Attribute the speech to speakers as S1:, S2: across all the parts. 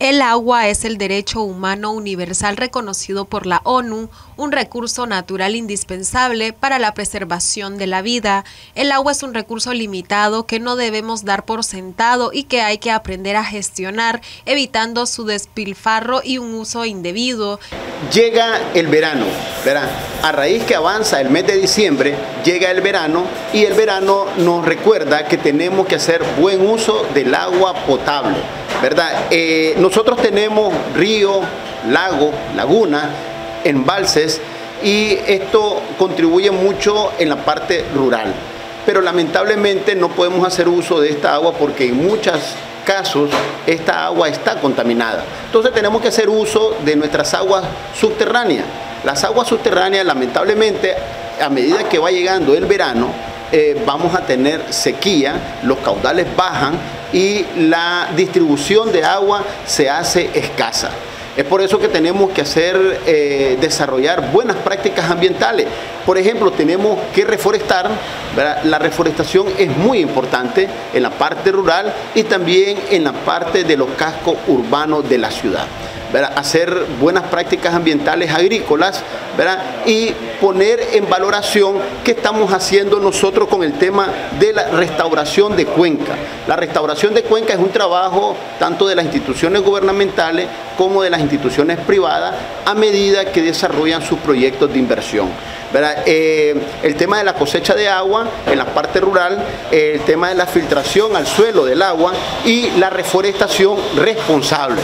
S1: El agua es el derecho humano universal reconocido por la ONU, un recurso natural indispensable para la preservación de la vida. El agua es un recurso limitado que no debemos dar por sentado y que hay que aprender a gestionar, evitando su despilfarro y un uso indebido.
S2: Llega el verano, ¿verdad? A raíz que avanza el mes de diciembre, llega el verano y el verano nos recuerda que tenemos que hacer buen uso del agua potable, ¿verdad? Nosotros tenemos río, lago, laguna, embalses y esto contribuye mucho en la parte rural. Pero lamentablemente no podemos hacer uso de esta agua porque en muchos casos esta agua está contaminada. Entonces tenemos que hacer uso de nuestras aguas subterráneas. Las aguas subterráneas, lamentablemente, a medida que va llegando el verano, vamos a tener sequía, los caudales bajan y la distribución de agua se hace escasa. Es por eso que tenemos que desarrollar buenas prácticas ambientales. Por ejemplo, tenemos que reforestar, ¿verdad? La reforestación es muy importante en la parte rural y también en la parte de los cascos urbanos de la ciudad, ¿verdad? Hacer buenas prácticas ambientales agrícolas, ¿verdad? Y poner en valoración qué estamos haciendo nosotros con el tema de la restauración de cuenca. La restauración de cuenca es un trabajo tanto de las instituciones gubernamentales como de las instituciones privadas a medida que desarrollan sus proyectos de inversión, ¿verdad? El tema de la cosecha de agua en la parte rural, el tema de la filtración al suelo del agua y la reforestación responsable.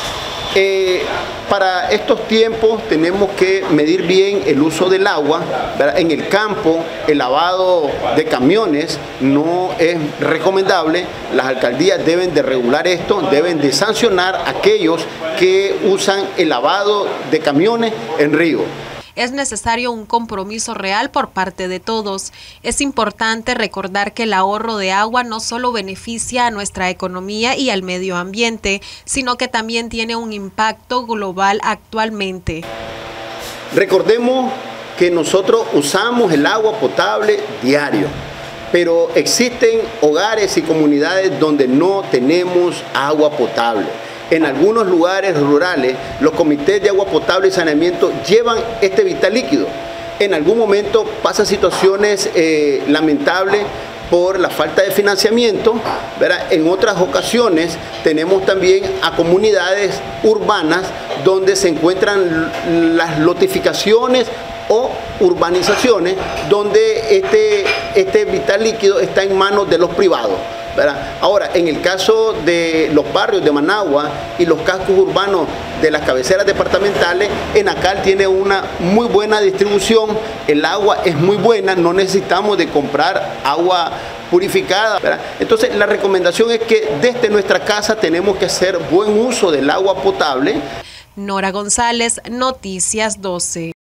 S2: Para estos tiempos tenemos que medir bien el uso del agua, ¿verdad? En el campo el lavado de camiones no es recomendable. Las alcaldías deben de regular esto, deben de sancionar a aquellos que usan el lavado de camiones en río.
S1: Es necesario un compromiso real por parte de todos. Es importante recordar que el ahorro de agua no solo beneficia a nuestra economía y al medio ambiente, sino que también tiene un impacto global actualmente.
S2: Recordemos que nosotros usamos el agua potable diario, pero existen hogares y comunidades donde no tenemos agua potable. En algunos lugares rurales, los comités de agua potable y saneamiento llevan este vital líquido. En algún momento pasan situaciones lamentables por la falta de financiamiento, ¿verdad? En otras ocasiones tenemos también a comunidades urbanas donde se encuentran las lotificaciones o urbanizaciones donde este vital líquido está en manos de los privados, ¿verdad? Ahora, en el caso de los barrios de Managua y los cascos urbanos de las cabeceras departamentales, Enacal tiene una muy buena distribución, el agua es muy buena, no necesitamos de comprar agua purificada, ¿verdad? Entonces la recomendación es que desde nuestra casa tenemos que hacer buen uso del agua potable.
S1: Nora González, Noticias 12.